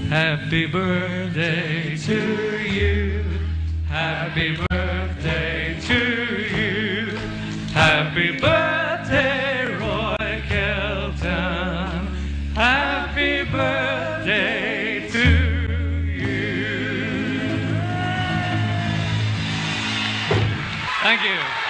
Happy birthday to you. Happy birthday to you. Happy birthday, Roy Kelton. Happy birthday to you. Thank you.